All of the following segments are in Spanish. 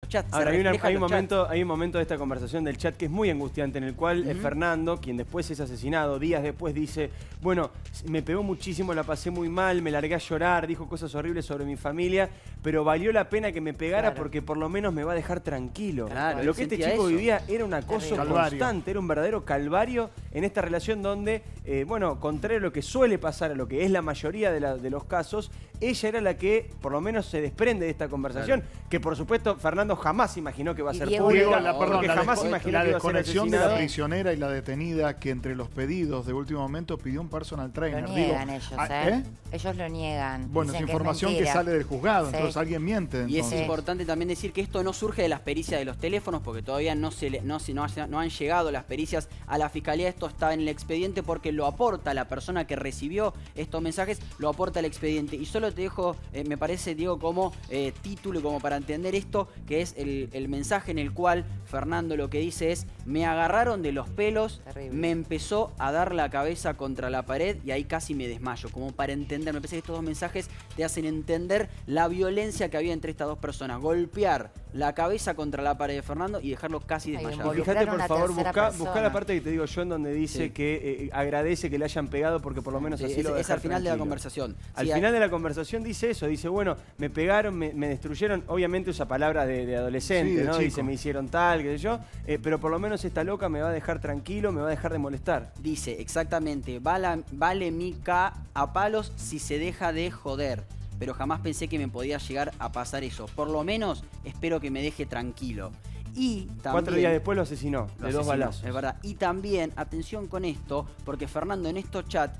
chat. Ahora, hay un momento de esta conversación del chat que es muy angustiante, en el cual Fernando, quien después es asesinado, días después dice, bueno, me pegó muchísimo, la pasé muy mal, me largué a llorar, dijo cosas horribles sobre mi familia, pero valió la pena que me pegara porque por lo menos me va a dejar tranquilo. Claro, lo que este chico vivía era un acoso constante, era un verdadero calvario en esta relación donde, bueno, contrario a lo que suele pasar, a lo que es la mayoría de los casos, ella era la que por lo menos se desprende de esta conversación, que por supuesto Fernando jamás imaginó que va a ser pública, porque jamás imaginó que iba a ser desconexión de la asesinado. prisionera y la detenida, que entre los pedidos de último momento pidió un personal trainer. Lo niegan ellos, ¿eh? Ellos lo niegan. Bueno, es Dicen información que sale del juzgado, entonces alguien miente. Y es importante también decir que esto no surge de las pericias de los teléfonos, porque todavía no han llegado las pericias a la fiscalía. Esto está en el expediente porque lo aporta la persona que recibió estos mensajes, lo aporta el expediente. Y solo te dejo, me parece, Diego, como título y como para entender esto, que es el mensaje en el cual Fernando lo que dice es: me agarraron de los pelos, me empezó a dar la cabeza contra la pared y ahí casi me desmayo. Como para entender, me parece que estos dos mensajes te hacen entender la violencia que había entre estas dos personas. Golpear la cabeza contra la pared de Fernando y dejarlo casi desmayado. Fíjate, por favor, busca la parte que te digo yo, en donde dice que agradece que le hayan pegado porque por lo menos así lo va a dejar es al final tranquilo. de la conversación. Al final de la conversación dice eso, dice, bueno, me pegaron, me destruyeron, obviamente usa palabras de adolescente, ¿no? Dice, me hicieron tal, qué sé yo, pero por lo menos esta loca me va a dejar tranquilo, me va a dejar de molestar. Dice, exactamente, vale mi K a palos si se deja de joder. Pero jamás pensé que me podía llegar a pasar eso. Por lo menos espero que me deje tranquilo. Y también, 4 días después lo asesinó, de 2 balazos. Es verdad. Y también, atención con esto, porque Fernando en estos chats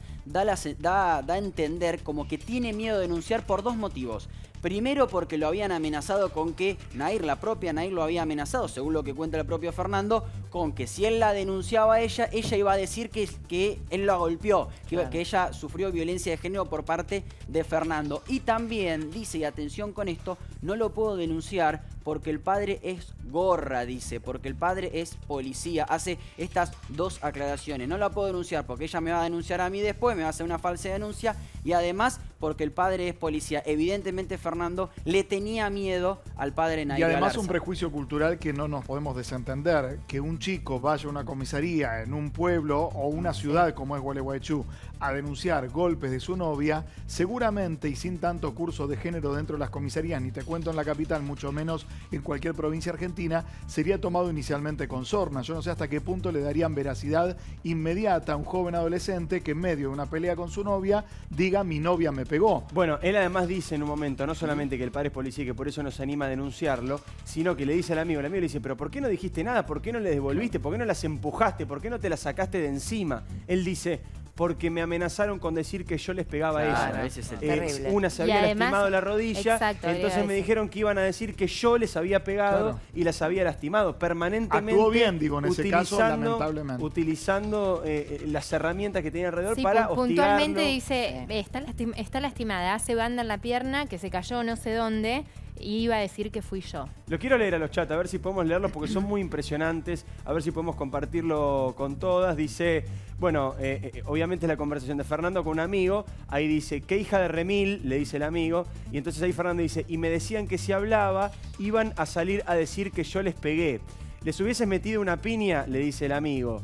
da a entender como que tiene miedo de denunciar por 2 motivos. Primero, porque lo habían amenazado con que la propia Nair lo había amenazado, según lo que cuenta el propio Fernando, con que si él la denunciaba a ella iba a decir que él la golpeó, que ella sufrió violencia de género por parte de Fernando. Y también dice, y atención con esto, no lo puedo denunciar porque el padre es gorra, dice, porque el padre es policía. Hace estas 2 aclaraciones. No la puedo denunciar porque ella me va a denunciar a mí después, me va a hacer una falsa denuncia, y además porque el padre es policía. Evidentemente Fernando le tenía miedo al padre Nair. Y además Galarza. un prejuicio cultural que no nos podemos desentender, que un chico vaya a una comisaría en un pueblo o una ciudad como es Gualeguaychú a denunciar golpes de su novia, seguramente y sin tanto curso de género dentro de las comisarías, ni te cuento en la capital, mucho menos en cualquier provincia argentina, sería tomado inicialmente con sorna. Yo no sé hasta qué punto le darían veracidad inmediata a un joven adolescente que en medio de una pelea con su novia diga mi novia me pegó. Bueno, él además dice en un momento, no solamente que el padre es policía y que por eso no se anima a denunciarlo, sino que le dice al amigo le dice, pero ¿por qué no dijiste nada? ¿Por qué no le devolviste? ¿Por qué no las empujaste? ¿Por qué no te las sacaste de encima? Él dice, porque me amenazaron con decir que yo les pegaba a ella. Ese es el terrible. Una se había lastimado la rodilla, entonces me dijeron que iban a decir que yo les había pegado y las había lastimado permanentemente. Actuó bien, digo, en ese caso, lamentablemente. Utilizando las herramientas que tenía alrededor para hostigarlo. Puntualmente dice, está lastimada, hace banda en la pierna, que se cayó no sé dónde, y iba a decir que fui yo. Lo quiero leer a los chats, a ver si podemos leerlos porque son muy impresionantes, a ver si podemos compartirlo con todas. Dice, bueno, obviamente es la conversación de Fernando con un amigo, ahí dice, qué hija de remil, le dice el amigo, y entonces ahí Fernando dice, y me decían que si hablaba, iban a salir a decir que yo les pegué. Les hubieses metido una piña, le dice el amigo.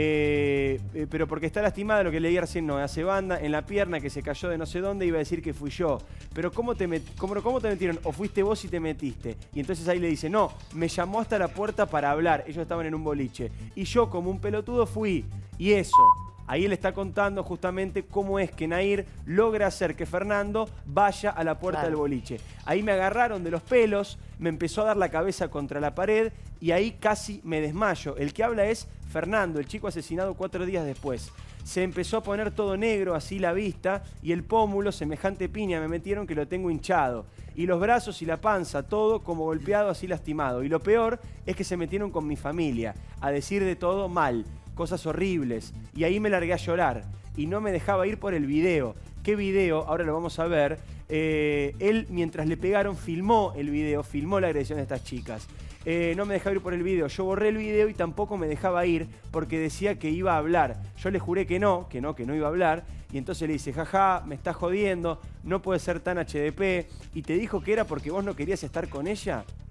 Pero porque está lastimada, lo que leí recién, no hace banda en la pierna, que se cayó de no sé dónde, iba a decir que fui yo. Pero ¿cómo te metieron? ¿O fuiste vos y te metiste? Y entonces ahí le dice, no, me llamó hasta la puerta para hablar, ellos estaban en un boliche, y yo como un pelotudo fui, y eso. Ahí él está contando justamente cómo es que Nair logra hacer que Fernando vaya a la puerta del boliche. Ahí me agarraron de los pelos, me empezó a dar la cabeza contra la pared y ahí casi me desmayo. El que habla es Fernando, el chico asesinado 4 días después. Se empezó a poner todo negro, así la vista, y el pómulo, semejante piña, me metieron que lo tengo hinchado. Y los brazos y la panza, todo como golpeado, así lastimado. Y lo peor es que se metieron con mi familia, a decir de todo mal. Cosas horribles, y ahí me largué a llorar y no me dejaba ir por el video. ¿Qué video? Ahora lo vamos a ver. Él, mientras le pegaron, filmó el video, filmó la agresión de estas chicas. No me dejaba ir por el video, yo borré el video y tampoco me dejaba ir porque decía que iba a hablar. Yo le juré que no iba a hablar, y entonces le dice, jaja, me estás jodiendo, no puede ser tan HDP, y te dijo que era porque vos no querías estar con ella.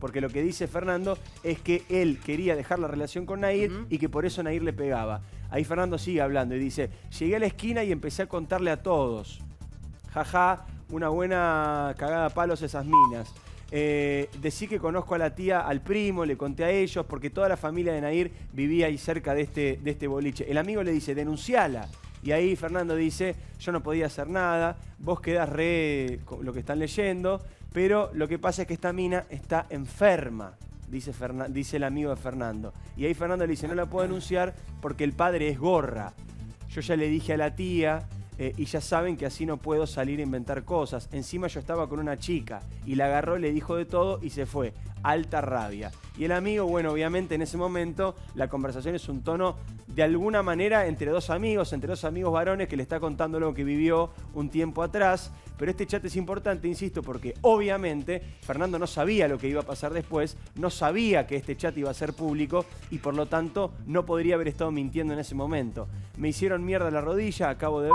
porque lo que dice Fernando es que él quería dejar la relación con Nair y que por eso Nair le pegaba. Ahí Fernando sigue hablando y dice, llegué a la esquina y empecé a contarle a todos. Jaja, una buena cagada a palos esas minas. Decí que conozco a la tía, al primo, le conté a ellos, porque toda la familia de Nair vivía ahí cerca de este boliche. El amigo le dice, denunciala. Y ahí Fernando dice, yo no podía hacer nada, vos quedás re con lo que están leyendo, pero lo que pasa es que esta mina está enferma, dice el amigo de Fernando. Y ahí Fernando le dice, no la puedo denunciar porque el padre es gorra. Yo ya le dije a la tía y ya saben que así no puedo salir a inventar cosas. Encima yo estaba con una chica y la agarró, le dijo de todo y se fue. Alta rabia. Y el amigo, bueno, obviamente en ese momento la conversación es un tono de alguna manera entre dos amigos varones que le está contando lo que vivió un tiempo atrás. Pero este chat es importante, insisto, porque obviamente Fernando no sabía lo que iba a pasar después, no sabía que este chat iba a ser público y por lo tanto no podría haber estado mintiendo en ese momento. Me hicieron mierda la rodilla, acabo de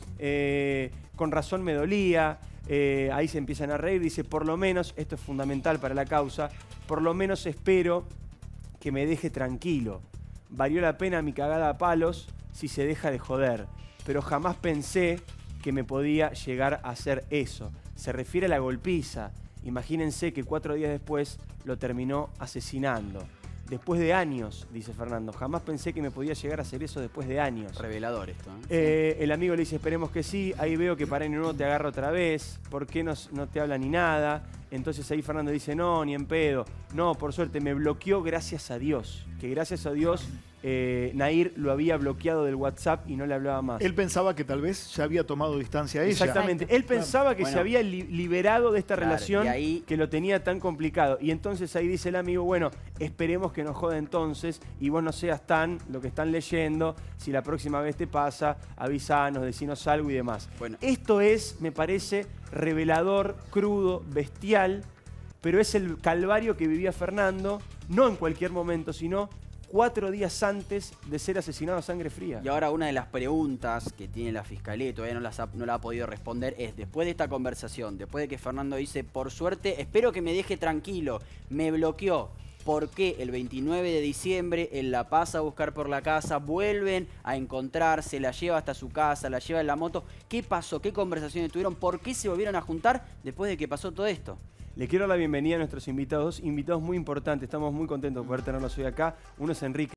ver, con razón me dolía. Ahí se empiezan a reír, dice, por lo menos, esto es fundamental para la causa, por lo menos espero que me deje tranquilo. Valió la pena mi cagada a palos si se deja de joder, pero jamás pensé que me podía llegar a hacer eso. Se refiere a la golpiza. Imagínense que 4 días después lo terminó asesinando. Después de años, dice Fernando, jamás pensé que me podía llegar a hacer eso después de años. Revelador esto. El amigo le dice, esperemos que sí. Ahí veo que para uno te agarra otra vez. ¿Por qué no te habla ni nada? Entonces ahí Fernando dice, no, ni en pedo. No, por suerte, me bloqueó gracias a Dios. Que gracias a Dios Nair lo había bloqueado del WhatsApp y no le hablaba más. Él pensaba que tal vez ya había tomado distancia a ella. Exactamente. Él pensaba que se había liberado de esta relación ahí, que lo tenía tan complicado. Y entonces ahí dice el amigo, bueno, esperemos que nos joda entonces y vos no seas tan lo que están leyendo. Si la próxima vez te pasa, avisanos, decinos algo y demás. Bueno. Esto es, me parece, revelador, crudo, bestial, pero es el calvario que vivía Fernando, no en cualquier momento, sino 4 días antes de ser asesinado a sangre fría. Y ahora una de las preguntas que tiene la Fiscalía y todavía no la ha podido responder es, después de esta conversación, después de que Fernando dice, por suerte, espero que me deje tranquilo, me bloqueó, ¿por qué el 29 de diciembre él la pasa a buscar por la casa, vuelven a encontrarse, la lleva hasta su casa, la lleva en la moto? ¿Qué pasó? ¿Qué conversaciones tuvieron? ¿Por qué se volvieron a juntar después de que pasó todo esto? Le quiero dar la bienvenida a nuestros invitados muy importantes. Estamos muy contentos de poder tenerlos hoy acá. Uno es Enrique.